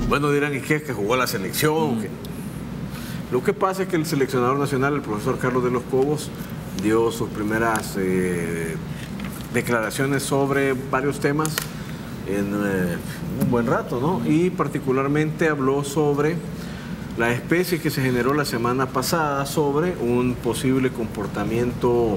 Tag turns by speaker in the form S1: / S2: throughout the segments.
S1: Bueno, dirán, ¿y qué es que jugó la selección? Lo que pasa es que el seleccionador nacional, el profesor Carlos de los Cobos, dio sus primeras declaraciones sobre varios temas en un buen rato, ¿no? Y particularmente habló sobre la especie que se generó la semana pasada sobre un posible comportamiento,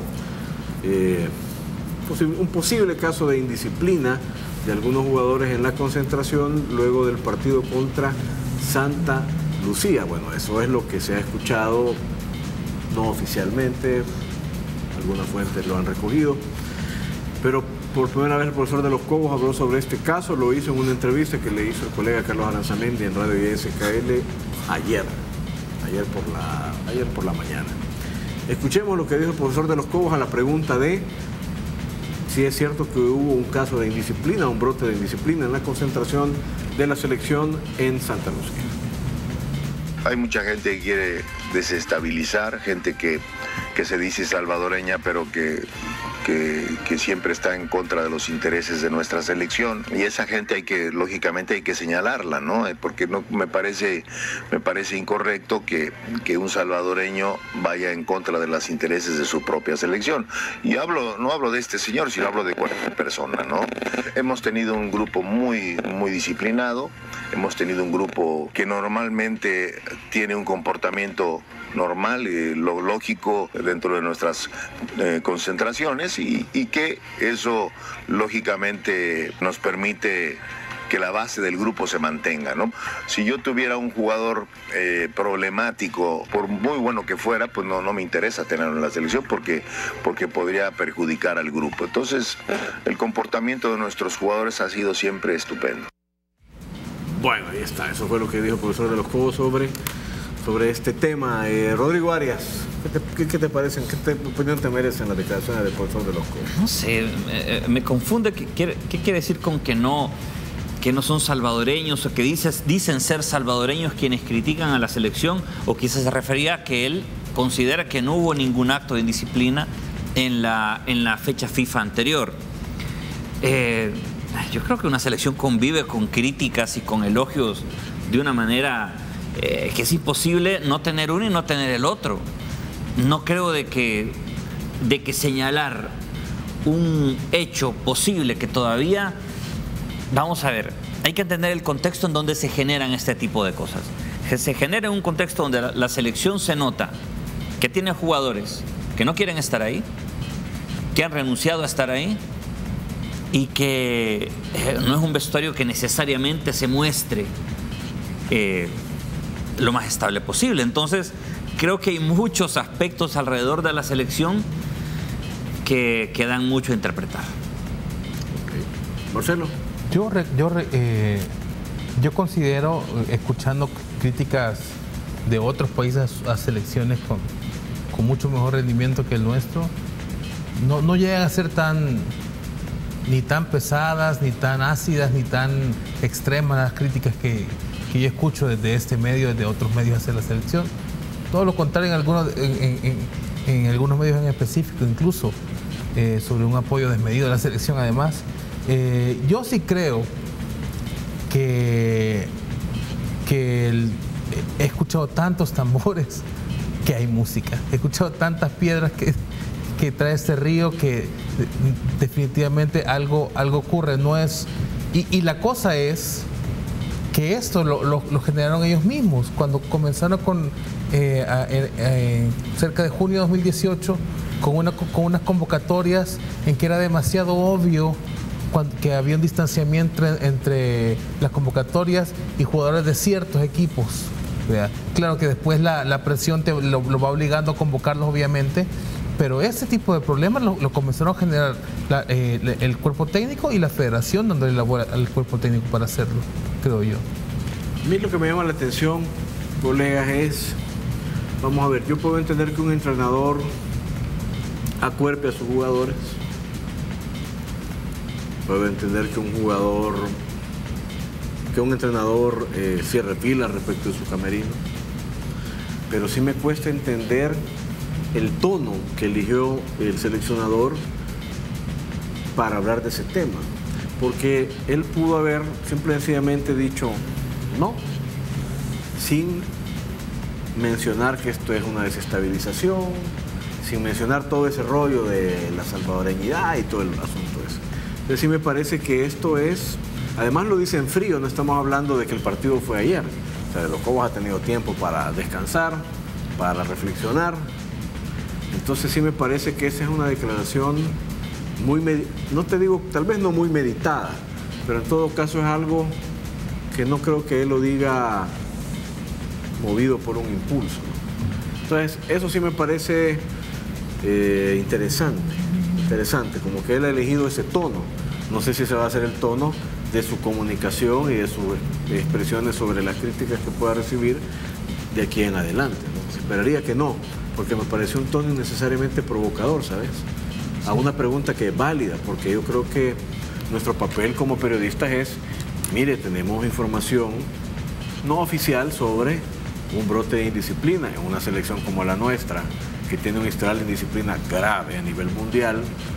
S1: un posible caso de indisciplina de algunos jugadores en la concentración luego del partido contra Santa Lucía. Bueno, eso es lo que se ha escuchado, no oficialmente, algunas fuentes lo han recogido, pero por primera vez el profesor de los Cobos habló sobre este caso, lo hizo en una entrevista que le hizo el colega Carlos Aranzamendi en Radio ISKL ayer por la mañana. Escuchemos lo que dijo el profesor de los Cobos a la pregunta de si es cierto que hubo un caso de indisciplina, un brote de indisciplina en la concentración de la selección en Santa Lucía.
S2: Hay mucha gente que quiere desestabilizar, gente que se dice salvadoreña, pero que siempre está en contra de los intereses de nuestra selección. Y esa gente lógicamente hay que señalarla, ¿no? Porque no me parece incorrecto que un salvadoreño vaya en contra de los intereses de su propia selección. Y no hablo de este señor, sino hablo de cualquier persona, ¿no? Hemos tenido un grupo muy disciplinado, hemos tenido un grupo que normalmente tiene un comportamiento normal y lo lógico dentro de nuestras concentraciones y que eso lógicamente nos permite que la base del grupo se mantenga, ¿no? Si yo tuviera un jugador problemático, por muy bueno que fuera, pues no me interesa tenerlo en la selección porque podría perjudicar al grupo. Entonces, el comportamiento de nuestros jugadores ha sido siempre estupendo.
S1: Bueno, ahí está, eso fue lo que dijo el profesor de los Cobos sobre este tema. Rodrigo Arias, ¿qué te parecen? ¿Qué opinión te merecen las declaraciones del profesor de los Cobos?
S3: No sé, me confunde. ¿Qué quiere decir con que no son salvadoreños o que dicen ser salvadoreños quienes critican a la selección? O quizás se refería a que él considera que no hubo ningún acto de indisciplina en la fecha FIFA anterior. Yo creo que una selección convive con críticas y con elogios de una manera que es imposible no tener uno y no tener el otro. No creo de que señalar un hecho posible que todavía... Vamos a ver, hay que entender el contexto en donde se generan este tipo de cosas. Se genera en un contexto donde la selección se nota que tiene jugadores que no quieren estar ahí, que han renunciado a estar ahí y que no es un vestuario que necesariamente se muestre lo más estable posible. Entonces, creo que hay muchos aspectos alrededor de la selección que dan mucho a interpretar.
S1: Okay. Marcelo.
S4: Yo considero, escuchando críticas de otros países a selecciones con mucho mejor rendimiento que el nuestro, no llegan a ser ni tan pesadas, ni tan ácidas, ni tan extremas las críticas que yo escucho desde este medio, desde otros medios hacia la selección. Todo lo contrario en algunos medios en específico, incluso sobre un apoyo desmedido a la selección. Además, yo sí creo que he escuchado tantos tambores que hay música. He escuchado tantas piedras que trae este río que definitivamente algo ocurre. No es, y la cosa es que esto lo generaron ellos mismos cuando comenzaron cerca de junio de 2018 con unas convocatorias en que era demasiado obvio que había un distanciamiento entre las convocatorias y jugadores de ciertos equipos, ¿verdad? Claro que después la presión lo va obligando a convocarlos, obviamente, pero ese tipo de problemas lo comenzaron a generar el cuerpo técnico y la federación, donde elabora al cuerpo técnico para hacerlo, creo yo.
S1: A mí lo que me llama la atención, colegas, es, vamos a ver, yo puedo entender que un entrenador acuerpe a sus jugadores. Puedo entender que un entrenador cierre filas respecto de su camerino, pero sí me cuesta entender el tono que eligió el seleccionador para hablar de ese tema, porque él pudo haber simple y sencillamente dicho, No, sin mencionar que esto es una desestabilización, sin mencionar todo ese rollo de la salvadoreñidad y todo el asunto ese. Entonces sí me parece que esto es, además lo dice en frío, no estamos hablando de que el partido fue ayer. O sea, Los Cobos ha tenido tiempo para descansar, para reflexionar. Entonces sí me parece que esa es una declaración muy, no te digo, tal vez no muy meditada, pero en todo caso es algo que no creo que él lo diga movido por un impulso. Entonces eso sí me parece interesante, como que él ha elegido ese tono. No sé si ese va a ser el tono de su comunicación y de sus expresiones sobre las críticas que pueda recibir de aquí en adelante, ¿no? Esperaría que no, porque me pareció un tono innecesariamente provocador, ¿sabes? A una pregunta que es válida, porque yo creo que nuestro papel como periodistas es, mire, tenemos información no oficial sobre un brote de indisciplina en una selección como la nuestra, que tiene un historial de indisciplina grave a nivel mundial.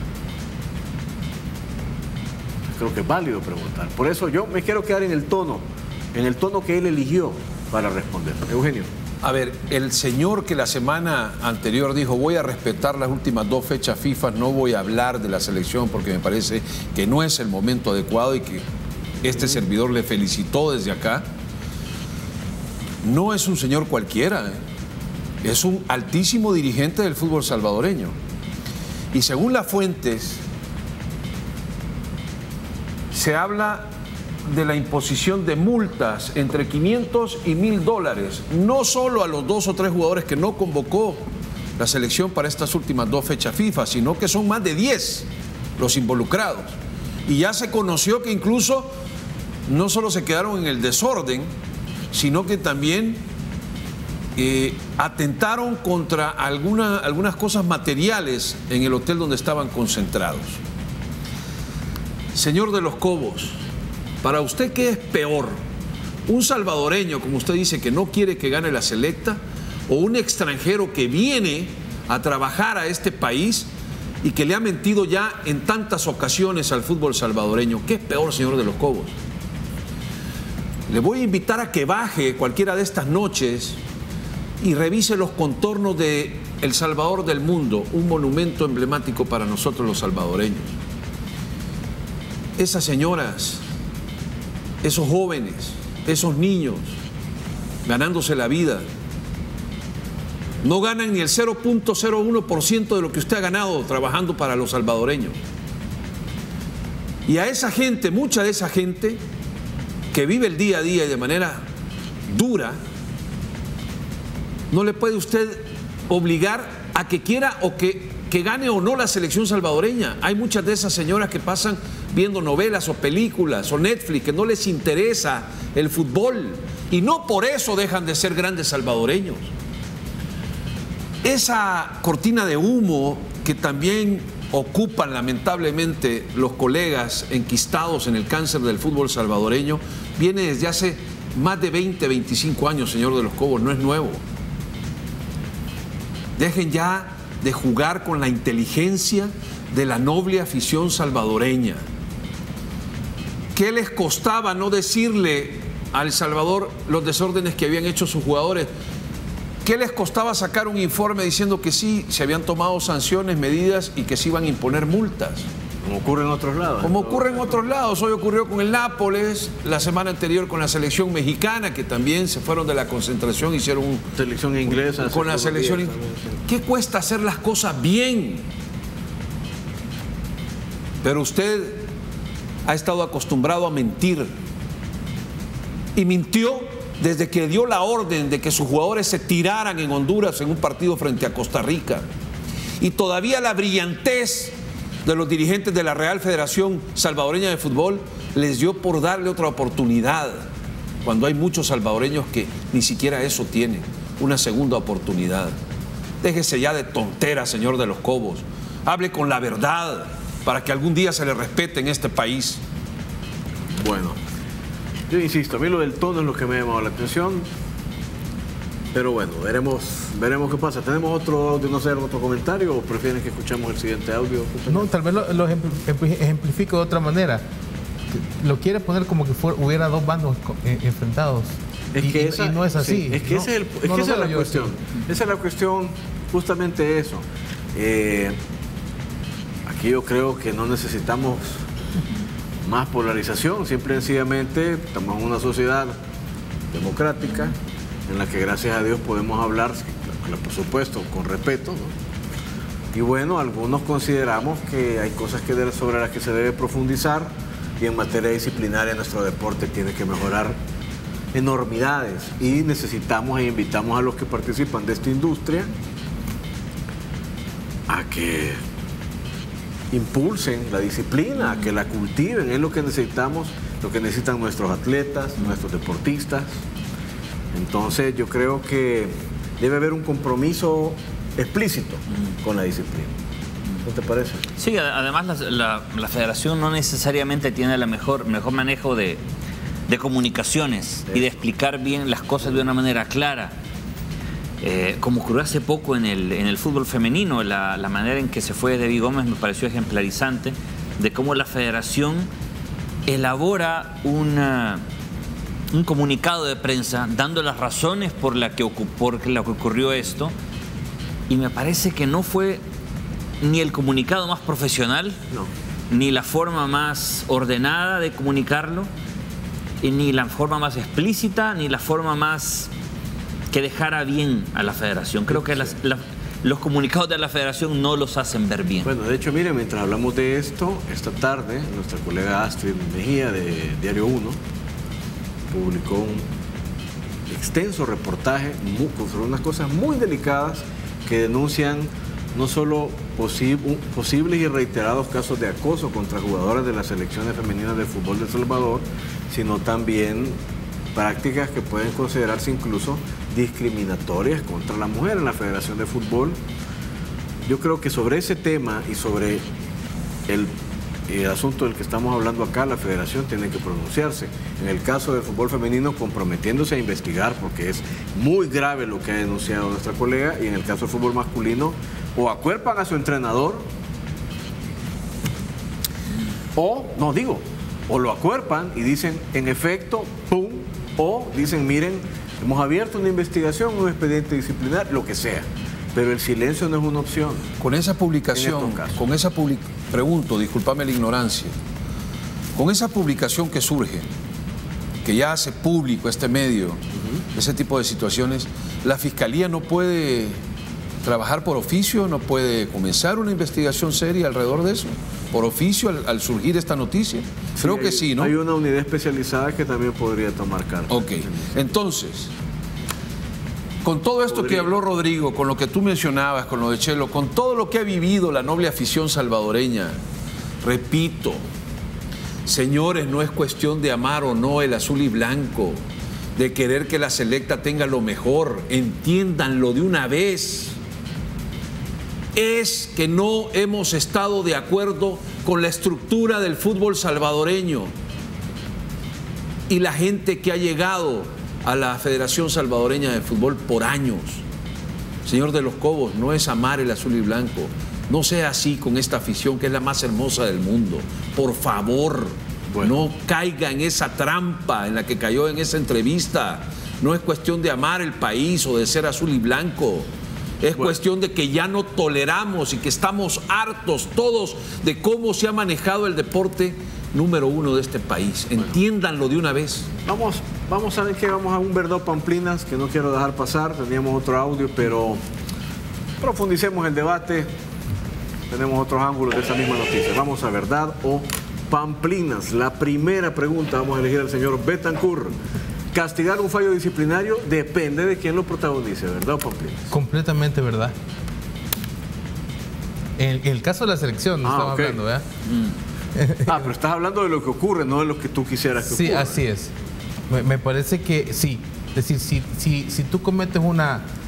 S1: Creo que es válido preguntar. Por eso yo me quiero quedar en el tono que él eligió para responder. Eugenio.
S5: A ver, el señor que la semana anterior dijo voy a respetar las últimas 2 fechas FIFA, no voy a hablar de la selección porque me parece que no es el momento adecuado y que este servidor le felicitó desde acá, no es un señor cualquiera, es un altísimo dirigente del fútbol salvadoreño. Y según las fuentes, se habla de la imposición de multas entre 500 y $1000, no solo a los 2 o 3 jugadores que no convocó la selección para estas últimas 2 fechas FIFA, sino que son más de 10 los involucrados. Y ya se conoció que incluso no solo se quedaron en el desorden, sino que también atentaron contra algunas cosas materiales en el hotel donde estaban concentrados. Señor de los Cobos, para usted, ¿qué es peor? ¿Un salvadoreño, como usted dice, que no quiere que gane la selecta? ¿O un extranjero que viene a trabajar a este país y que le ha mentido ya en tantas ocasiones al fútbol salvadoreño? ¿Qué es peor, señor de los Cobos? Le voy a invitar a que baje cualquiera de estas noches y revise los contornos de El Salvador del Mundo, un monumento emblemático para nosotros los salvadoreños. Esas señoras, esos jóvenes, esos niños, ganándose la vida, no ganan ni el 0.01% de lo que usted ha ganado trabajando para los salvadoreños. Y a esa gente, mucha de esa gente que vive el día a día y de manera dura, no le puede usted obligar a que quiera o que gane o no la selección salvadoreña. Hay muchas de esas señoras que pasan viendo novelas o películas o Netflix, que no les interesa el fútbol y no por eso dejan de ser grandes salvadoreños. Esa cortina de humo que también ocupan lamentablemente los colegas enquistados en el cáncer del fútbol salvadoreño viene desde hace más de 20, 25 años, señor de los Cobos, no es nuevo. Dejen ya de jugar con la inteligencia de la noble afición salvadoreña. ¿Qué les costaba no decirle a El Salvador los desórdenes que habían hecho sus jugadores? ¿Qué les costaba sacar un informe diciendo que sí, se habían tomado sanciones, medidas y que se iban a imponer multas?
S1: Como ocurre en otros lados.
S5: Como ocurre en otros lados. Hoy ocurrió con el Nápoles, la semana anterior con la selección mexicana, que también se fueron de la concentración, hicieron
S1: selección inglesa.
S5: Con la selección inglesa. ¿Qué cuesta hacer las cosas bien? Pero usted ha estado acostumbrado a mentir. Y mintió desde que dio la orden de que sus jugadores se tiraran en Honduras en un partido frente a Costa Rica. Y todavía la brillantez de los dirigentes de la Real Federación Salvadoreña de Fútbol les dio por darle otra oportunidad, cuando hay muchos salvadoreños que ni siquiera eso tienen, una segunda oportunidad. Déjese ya de tonteras, señor de los Cobos. Hable con la verdad para que algún día se le respete en este país.
S1: Bueno, yo insisto, a mí lo del tono es lo que me ha llamado la atención. Pero bueno, veremos qué pasa. ¿Tenemos otro audio, no sé, otro comentario o prefieren que escuchemos el siguiente audio?
S4: No, tal vez lo ejemplifico de otra manera. lo quiere poner como que hubiera dos bandos enfrentados. Y no es así.
S1: Sí, es que
S4: no,
S1: esa es la cuestión. Esa es la cuestión, justamente eso. Aquí yo creo que no necesitamos más polarización, simple y sencillamente estamos en una sociedad democrática en la que gracias a Dios podemos hablar, por supuesto, con respeto, ¿no? Y bueno, algunos consideramos que hay cosas sobre las que se debe profundizar, y en materia disciplinaria nuestro deporte tiene que mejorar enormidades, y necesitamos e invitamos a los que participan de esta industria a que impulsen la disciplina, a que la cultiven. Es lo que necesitamos, lo que necesitan nuestros atletas, nuestros deportistas. Entonces yo creo que debe haber un compromiso explícito con la disciplina. ¿No te parece?
S3: Sí, además la federación no necesariamente tiene el mejor manejo de comunicaciones y de explicar bien las cosas de una manera clara. Como ocurrió hace poco en el fútbol femenino, la manera en que se fue Debbie Gómez me pareció ejemplarizante, de cómo la federación elabora un comunicado de prensa dando las razones por la que ocurrió esto, y me parece que no fue ni el comunicado más profesional, ni la forma más ordenada de comunicarlo, y ni la forma más explícita, ni la forma más que dejara bien a la federación. Creo que los comunicados de la federación no los hacen ver bien.
S1: Bueno, de hecho, mire, mientras hablamos de esto, esta tarde, nuestra colega Astrid Mejía de Diario 1 publicó un extenso reportaje sobre unas cosas muy delicadas que denuncian no solo posibles y reiterados casos de acoso contra jugadoras de las selecciones femeninas de fútbol de El Salvador, sino también prácticas que pueden considerarse incluso discriminatorias contra la mujer en la Federación de Fútbol. Yo creo que sobre ese tema y sobre el asunto del que estamos hablando acá, la Federación tiene que pronunciarse. En el caso del fútbol femenino, comprometiéndose a investigar, porque es muy grave lo que ha denunciado nuestra colega, y en el caso del fútbol masculino, o acuerpan a su entrenador, o lo acuerpan y dicen, en efecto, pum, o dicen, miren, hemos abierto una investigación, un expediente disciplinar, lo que sea. Pero el silencio no es una opción.
S5: Con esa publicación, pregunto, discúlpame la ignorancia, con esa publicación que surge, que ya hace público este medio, ese tipo de situaciones, la Fiscalía no puede trabajar por oficio, no puede comenzar una investigación seria alrededor de eso, por oficio al surgir esta noticia. Creo que sí, ¿no?
S1: Hay una unidad especializada que también podría tomar cargo.
S5: Ok, entonces, con todo esto que habló Rodrigo, con lo que tú mencionabas, con lo de Chelo, con todo lo que ha vivido la noble afición salvadoreña, repito, señores, no es cuestión de amar o no el azul y blanco, de querer que la selecta tenga lo mejor, entiéndanlo de una vez. Es que no hemos estado de acuerdo con la estructura del fútbol salvadoreño y la gente que ha llegado a la Federación Salvadoreña de Fútbol por años. Señor de los Cobos, no es amar el azul y blanco. No sea así con esta afición que es la más hermosa del mundo. Por favor, no caiga en esa trampa en la que cayó en esa entrevista. No es cuestión de amar el país o de ser azul y blanco. Es cuestión de que ya no toleramos y que estamos hartos todos de cómo se ha manejado el deporte número uno de este país. Entiéndanlo de una vez.
S1: Vamos a ver que vamos a un Verdad Pamplinas, que no quiero dejar pasar. Teníamos otro audio, pero profundicemos el debate. Tenemos otros ángulos de esa misma noticia. Vamos a Verdad o Pamplinas. La primera pregunta, vamos a elegir al señor Betancourt. Castigar un fallo disciplinario depende de quién lo protagonice, ¿verdad o Pamplinas?
S4: Completamente verdad. En el caso de la selección, no estamos hablando, ¿verdad?
S1: Pero estás hablando de lo que ocurre, no de lo que tú quisieras que ocurra.
S4: Sí, así es. Me parece que sí. Es decir, si tú cometes un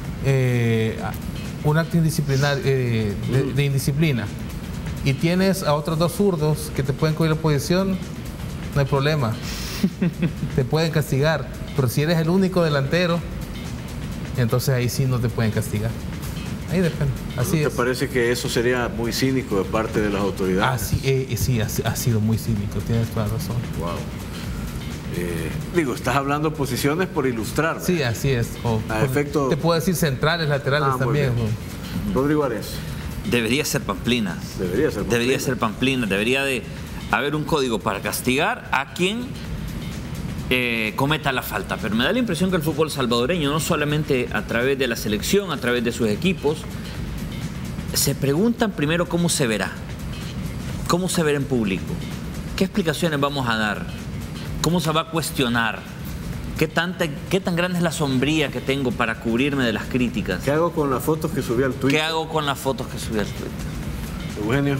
S4: acto indisciplinario, de indisciplina, y tienes a otros dos zurdos que te pueden coger la posición, no hay problema. Te pueden castigar. Pero si eres el único delantero, entonces ahí sí no te pueden castigar. Ahí depende. Así
S1: ¿No
S4: es.
S1: te parece que eso sería muy cínico de parte de las autoridades?
S4: Sí, ha sido muy cínico, tienes toda la razón.
S1: Wow. Digo, estás hablando posiciones por ilustrar, ¿verdad?
S4: Sí, así es.
S1: Efecto...
S4: Te puedo decir centrales, laterales también.
S1: Rodrigo Arias.
S3: Debería ser Pamplinas. Debería ser Pamplinas. Debería de haber un código para castigar a quien cometa la falta. Pero me da la impresión que el fútbol salvadoreño, no solamente a través de la selección, a través de sus equipos, se preguntan primero cómo se verá. ¿Cómo se verá en público? ¿Qué explicaciones vamos a dar? ¿Cómo se va a cuestionar? ¿Qué tan grande es la sombría que tengo para cubrirme de las críticas?
S1: ¿Qué hago con las fotos que subí al Twitter?
S3: ¿Qué hago con las fotos que subí al Twitter?
S1: Eugenio.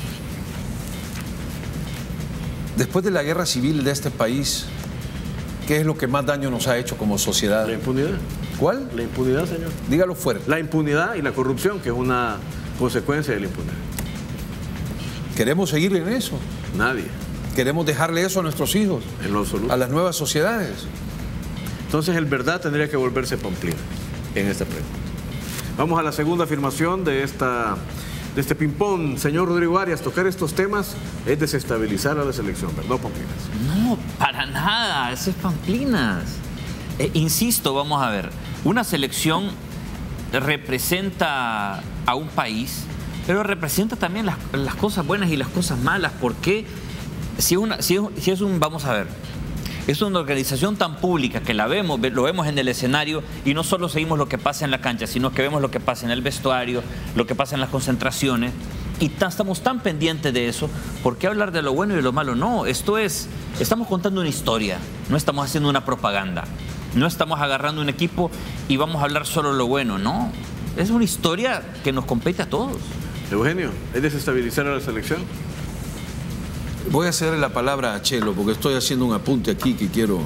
S5: Después de la guerra civil de este país, ¿qué es lo que más daño nos ha hecho como sociedad?
S1: La impunidad.
S5: ¿Cuál?
S1: La impunidad, señor.
S5: Dígalo fuerte.
S1: La impunidad y la corrupción, que es una consecuencia de la impunidad.
S5: ¿Queremos seguir en eso?
S1: Nadie.
S5: ¿Queremos dejarle eso a nuestros hijos?
S1: En lo absoluto.
S5: A las nuevas sociedades.
S1: Entonces, el verdad tendría que volverse Pamplina en esta pregunta. Vamos a la segunda afirmación de este ping-pong. Señor Rodrigo Arias, tocar estos temas es desestabilizar a la selección, ¿verdad, Pamplinas?
S3: No, para nada, ese es Pamplinas. Insisto, vamos a ver, una selección representa a un país, pero representa también las cosas buenas y las cosas malas. ¿Por qué? Vamos a ver, es una organización tan pública que lo vemos en el escenario y no solo seguimos lo que pasa en la cancha, sino que vemos lo que pasa en el vestuario, lo que pasa en las concentraciones, y estamos tan pendientes de eso. ¿Por qué hablar de lo bueno y de lo malo? No, estamos contando una historia, no estamos haciendo una propaganda, no estamos agarrando un equipo y vamos a hablar solo lo bueno, no. Es una historia que nos compete a todos.
S1: Eugenio, ¿es desestabilizar a la selección?
S5: Voy a hacerle la palabra a Chelo porque estoy haciendo un apunte aquí que quiero...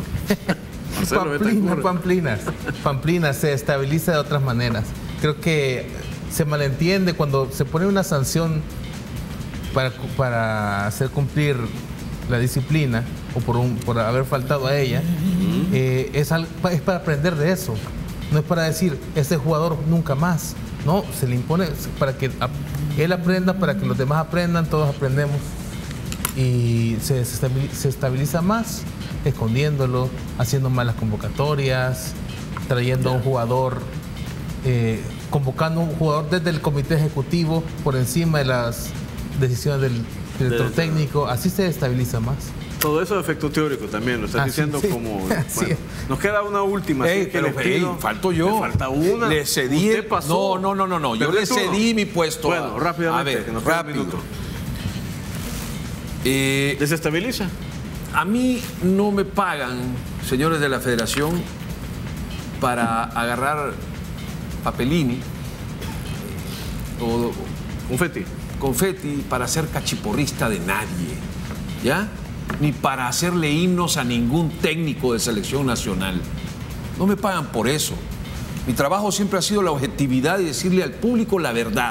S4: Pamplinas se estabiliza de otras maneras. Creo que se malentiende cuando se pone una sanción para hacer cumplir la disciplina o por haber faltado a ella. Es para aprender de eso. No es para decir, este jugador nunca más. No, se le impone para que él aprenda, para que los demás aprendan, todos aprendemos. Y se estabiliza más escondiéndolo, haciendo malas convocatorias, trayendo a un jugador, convocando a un jugador desde el comité ejecutivo por encima de las decisiones del director técnico. Así se estabiliza más.
S1: Todo eso de efecto teórico también, lo estás diciendo como... Bueno, nos queda una última.
S5: Falto yo.
S1: Me falta una.
S5: Le cedí.
S1: Usted pasó.
S5: No. Yo le cedí mi puesto.
S1: Bueno, rápidamente.
S5: A ver,
S1: que nos queda un minuto. ¿Desestabiliza?
S5: A mí no me pagan, señores de la Federación, para agarrar papelini o confeti para ser cachiporrista de nadie, ¿ya? Ni para hacerle himnos a ningún técnico de selección nacional. No me pagan por eso. Mi trabajo siempre ha sido la objetividad y decirle al público la verdad.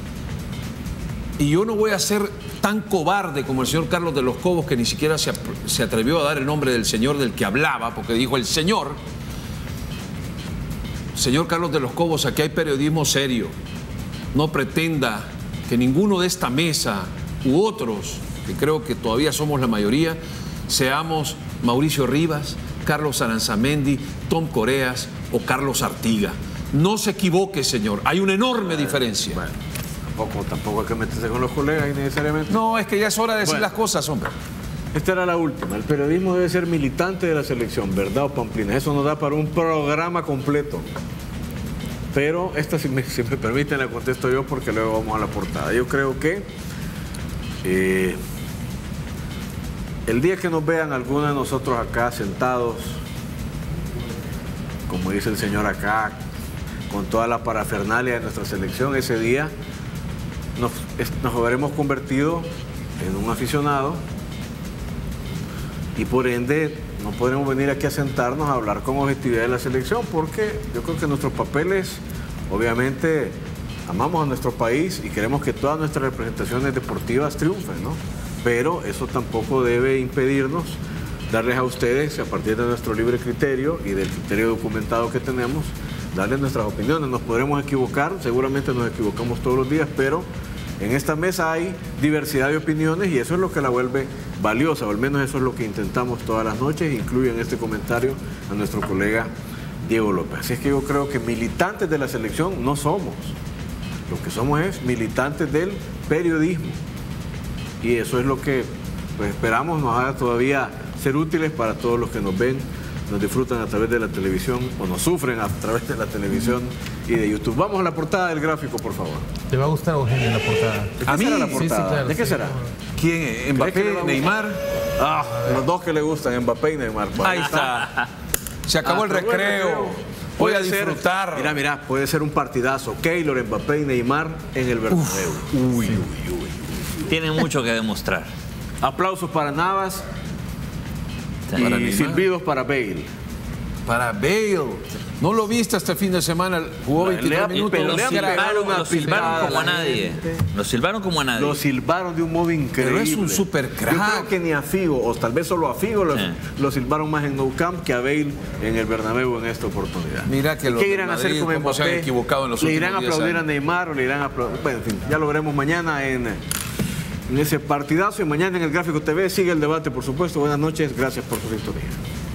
S5: Y yo no voy a ser tan cobarde como el señor Carlos de los Cobos, que ni siquiera se atrevió a dar el nombre del señor del que hablaba, porque dijo el señor. Señor Carlos de los Cobos, aquí hay periodismo serio. No pretenda que ninguno de esta mesa u otros, que creo que todavía somos la mayoría, seamos Mauricio Rivas, Carlos Aranzamendi, Tom Coreas o Carlos Artiga. No se equivoque, señor. Hay una enorme diferencia.
S1: Bueno. Tampoco hay que meterse con los colegas innecesariamente.
S5: No, es que ya es hora de decir las cosas, hombre.
S1: Esta era la última. El periodismo debe ser militante de la selección, ¿verdad, o Pamplinas? Eso nos da para un programa completo. Pero esta, si me permiten, la contesto yo porque luego vamos a la portada. Yo creo que el día que nos vean algunos de nosotros acá sentados, como dice el señor acá, con toda la parafernalia de nuestra selección, ese día nos habremos convertido en un aficionado y por ende no podremos venir aquí a sentarnos a hablar con objetividad de la selección, porque yo creo que nuestros papeles, obviamente, amamos a nuestro país y queremos que todas nuestras representaciones deportivas triunfen, ¿no? Pero eso tampoco debe impedirnos darles a ustedes, a partir de nuestro libre criterio y del criterio documentado que tenemos, darles nuestras opiniones. Nos podremos equivocar, seguramente nos equivocamos todos los días, pero en esta mesa hay diversidad de opiniones y eso es lo que la vuelve valiosa, o al menos eso es lo que intentamos todas las noches, incluye en este comentario a nuestro colega Diego López. Así es que yo creo que militantes de la selección no somos. Lo que somos es militantes del periodismo. Y eso es lo que pues, esperamos nos haga todavía ser útiles para todos los que nos ven, nos disfrutan a través de la televisión o nos sufren a través de la televisión y de YouTube. Vamos a la portada del gráfico, por favor.
S4: ¿Te va a gustar, Eugenio, la portada?
S1: ¿De qué
S5: ¿A mí?
S1: será la
S4: Sí,
S1: portada?
S4: sí, claro,
S1: ¿De qué
S4: sí.
S1: será?
S5: ¿Quién?
S1: ¿Crees que le va
S5: ¿Mbappé,
S1: a gustar?
S5: Neymar?
S1: Los dos que le gustan, Mbappé y Neymar.
S5: Ahí está. Se acabó el
S1: Acabó el
S5: recreo. Voy a disfrutar.
S1: Mira, puede ser un partidazo. Keylor, Mbappé y Neymar en el Bernabéu. Uy.
S3: Tiene mucho que demostrar.
S1: Aplausos para Navas
S5: Para
S1: y
S5: Neymar.
S1: silbidos para Bale.
S5: Para Bale. ¿No lo viste este fin de semana? Jugó 23 minutos.
S1: pero
S3: Lo
S1: le han
S5: Crack.
S1: pegado una
S3: silbaron
S1: picada
S3: como
S1: a
S3: a
S1: la
S3: nadie.
S1: gente.
S3: Lo silbaron como a nadie.
S1: Lo silbaron de un modo increíble.
S5: Pero es un super crack.
S1: Yo creo que ni a Figo, o tal vez solo a Figo, lo silbaron más en Nou Camp que a Bale en el Bernabéu en esta oportunidad.
S5: Mira que los
S1: ¿Qué
S5: de
S1: irán a hacer
S5: Madrid,
S1: con
S5: cómo se han
S1: Mbappé?
S5: equivocado en los
S1: ¿Le
S5: últimos
S1: irán a
S5: 10
S1: aplaudir a
S5: años?
S1: Neymar o le irán a aplaudir? Bueno, en fin, ya lo veremos mañana en ese partidazo y mañana en el Gráfico TV sigue el debate, por supuesto. Buenas noches, gracias por su sintonía.